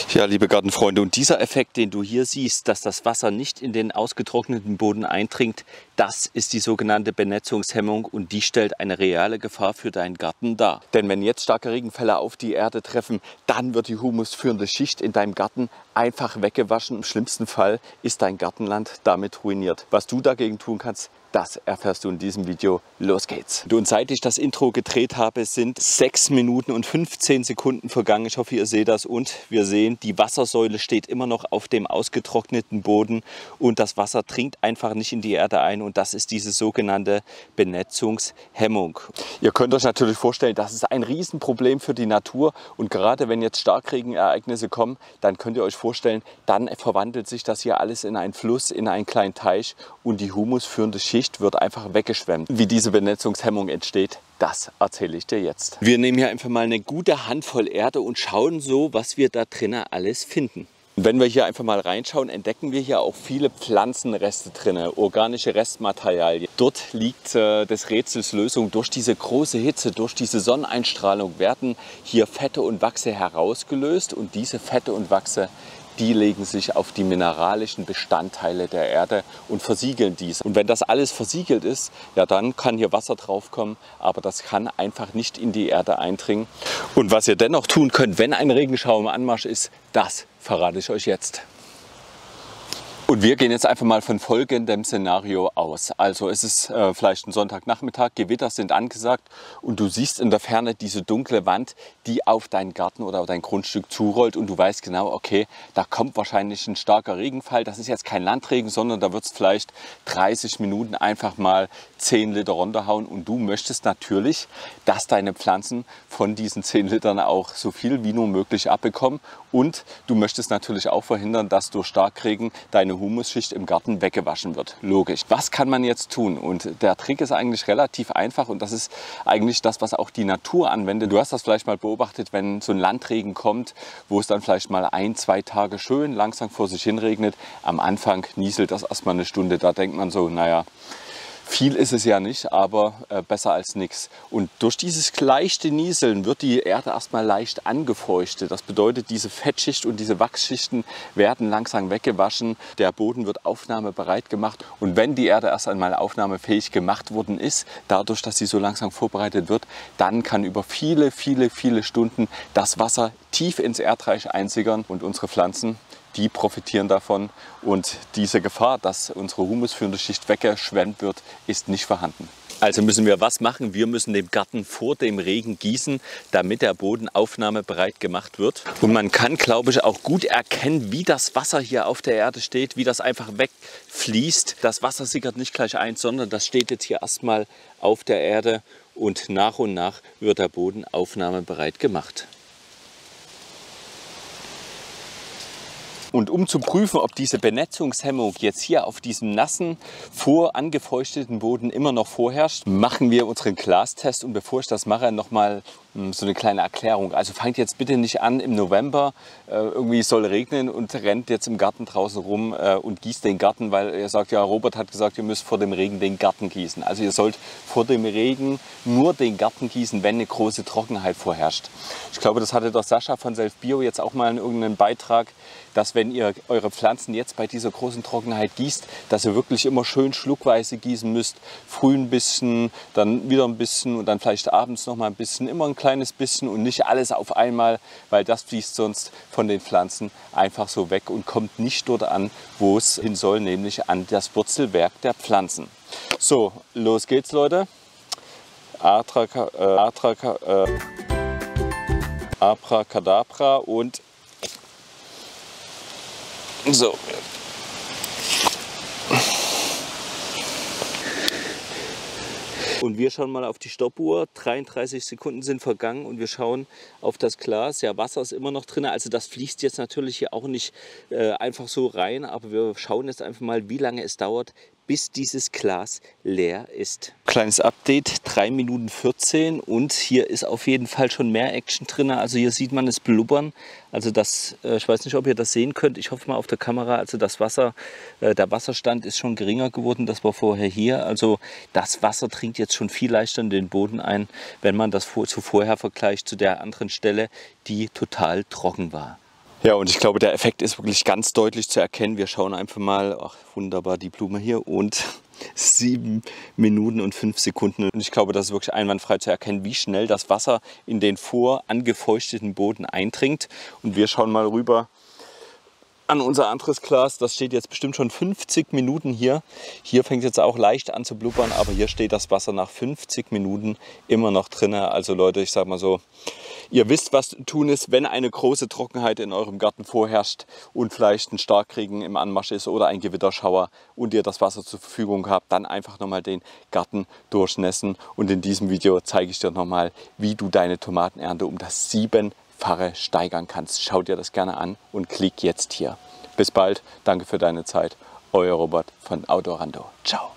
Ja, liebe Gartenfreunde, und dieser Effekt, den du hier siehst, dass das Wasser nicht in den ausgetrockneten Boden eindringt, das ist die sogenannte Benetzungshemmung und die stellt eine reale Gefahr für deinen Garten dar. Denn wenn jetzt starke Regenfälle auf die Erde treffen, dann wird die humusführende Schicht in deinem Garten einfach weggewaschen. Im schlimmsten Fall ist dein Gartenland damit ruiniert. Was du dagegen tun kannst, das erfährst du in diesem Video. Los geht's! Und seit ich das Intro gedreht habe, sind 6 Minuten und 15 Sekunden vergangen. Ich hoffe, ihr seht das. Und wir sehen, die Wassersäule steht immer noch auf dem ausgetrockneten Boden. Und das Wasser dringt einfach nicht in die Erde ein. Und das ist diese sogenannte Benetzungshemmung. Ihr könnt euch natürlich vorstellen, das ist ein Riesenproblem für die Natur. Und gerade wenn jetzt Starkregenereignisse kommen, dann könnt ihr euch vorstellen, dann verwandelt sich das hier alles in einen Fluss, in einen kleinen Teich. Und die humusführende Schicht wird einfach weggeschwemmt. Wie diese Benetzungshemmung entsteht, das erzähle ich dir jetzt. Wir nehmen hier einfach mal eine gute Handvoll Erde und schauen so, was wir da drinnen alles finden. Und wenn wir hier einfach mal reinschauen, entdecken wir hier auch viele Pflanzenreste drin, organische Restmaterialien. Dort liegt des Rätsels Lösung. Durch diese große Hitze, durch diese Sonneneinstrahlung werden hier Fette und Wachse herausgelöst und diese Fette und Wachse, die legen sich auf die mineralischen Bestandteile der Erde und versiegeln diese. Und wenn das alles versiegelt ist, ja, dann kann hier Wasser drauf kommen, aber das kann einfach nicht in die Erde eindringen. Und was ihr dennoch tun könnt, wenn ein Regenschauer im Anmarsch ist, das verrate ich euch jetzt. Und wir gehen jetzt einfach mal von folgendem Szenario aus. Also es ist vielleicht ein Sonntagnachmittag, Gewitter sind angesagt und du siehst in der Ferne diese dunkle Wand, die auf deinen Garten oder dein Grundstück zurollt und du weißt genau, okay, da kommt wahrscheinlich ein starker Regenfall. Das ist jetzt kein Landregen, sondern da wird es vielleicht 30 Minuten einfach mal 10 Liter runterhauen und du möchtest natürlich, dass deine Pflanzen von diesen 10 Litern auch so viel wie nur möglich abbekommen und du möchtest natürlich auch verhindern, dass durch Starkregen deine Humusschicht im Garten weggewaschen wird. Logisch. Was kann man jetzt tun? Und der Trick ist eigentlich relativ einfach und das ist eigentlich das, was auch die Natur anwendet. Du hast das vielleicht mal beobachtet, wenn so ein Landregen kommt, wo es dann vielleicht mal 1, 2 Tage schön langsam vor sich hin regnet. Am Anfang nieselt das erstmal eine Stunde. Da denkt man so, naja, viel ist es ja nicht, aber besser als nichts. Und durch dieses leichte Nieseln wird die Erde erstmal leicht angefeuchtet. Das bedeutet, diese Fettschicht und diese Wachsschichten werden langsam weggewaschen. Der Boden wird aufnahmebereit gemacht. Und wenn die Erde erst einmal aufnahmefähig gemacht worden ist, dadurch, dass sie so langsam vorbereitet wird, dann kann über viele, viele, viele Stunden das Wasser tief ins Erdreich einsickern und unsere Pflanzen, die profitieren davon und diese Gefahr, dass unsere humusführende Schicht weggeschwemmt wird, ist nicht vorhanden. Also müssen wir was machen? Wir müssen den Garten vor dem Regen gießen, damit der Boden aufnahmebereit gemacht wird. Und man kann, glaube ich, auch gut erkennen, wie das Wasser hier auf der Erde steht, wie das einfach wegfließt. Das Wasser sickert nicht gleich ein, sondern das steht jetzt hier erstmal auf der Erde und nach wird der Boden aufnahmebereit gemacht. Und um zu prüfen, ob diese Benetzungshemmung jetzt hier auf diesem nassen, angefeuchteten Boden immer noch vorherrscht, machen wir unseren Glastest. Und bevor ich das mache, nochmal so eine kleine Erklärung. Also fangt jetzt bitte nicht an im November, irgendwie soll regnen und rennt jetzt im Garten draußen rum und gießt den Garten, weil ihr sagt, ja, Robert hat gesagt, ihr müsst vor dem Regen den Garten gießen. Also ihr sollt vor dem Regen nur den Garten gießen, wenn eine große Trockenheit vorherrscht. Ich glaube, das hatte doch Sascha von Selfbio jetzt auch mal in irgendeinem Beitrag, dass wenn ihr eure Pflanzen jetzt bei dieser großen Trockenheit gießt, dass ihr wirklich immer schön schluckweise gießen müsst. Früh ein bisschen, dann wieder ein bisschen und dann vielleicht abends noch mal ein bisschen, immer ein kleines bisschen und nicht alles auf einmal, weil das fließt sonst von den Pflanzen einfach so weg und kommt nicht dort an, wo es hin soll, nämlich an das Wurzelwerk der Pflanzen. So, los geht's, Leute. Abracadabra und so. Und wir schauen mal auf die Stoppuhr. 33 Sekunden sind vergangen und wir schauen auf das Glas. Ja, Wasser ist immer noch drin. Also das fließt jetzt natürlich hier auch nicht einfach so rein. Aber wir schauen jetzt einfach mal, wie lange es dauert, bis dieses Glas leer ist. Kleines Update, 3 Minuten 14 und hier ist auf jeden Fall schon mehr Action drin. Also hier sieht man es blubbern. Also das, ich weiß nicht, ob ihr das sehen könnt. Ich hoffe mal auf der Kamera. Also das Wasser, der Wasserstand ist schon geringer geworden. Das war vorher hier. Also das Wasser dringt jetzt schon viel leichter in den Boden ein, wenn man das vorher vergleicht zu der anderen Stelle, die total trocken war. Ja, und ich glaube, der Effekt ist wirklich ganz deutlich zu erkennen. Wir schauen einfach mal, ach wunderbar, die Blume hier und 7 Minuten und 5 Sekunden. Und ich glaube, das ist wirklich einwandfrei zu erkennen, wie schnell das Wasser in den angefeuchteten Boden eindringt. Und wir schauen mal rüber an unser anderes Glas. Das steht jetzt bestimmt schon 50 Minuten hier. Hier fängt es jetzt auch leicht an zu blubbern, aber hier steht das Wasser nach 50 Minuten immer noch drin. Also Leute, ich sag mal so, ihr wisst, was zu tun ist, wenn eine große Trockenheit in eurem Garten vorherrscht und vielleicht ein Starkregen im Anmarsch ist oder ein Gewitterschauer und ihr das Wasser zur Verfügung habt, dann einfach nochmal den Garten durchnässen. Und in diesem Video zeige ich dir nochmal, wie du deine Tomatenernte um das 7-fache steigern kannst. Schau dir das gerne an und klick jetzt hier. Bis bald, danke für deine Zeit. Euer Robert von Autorando. Ciao.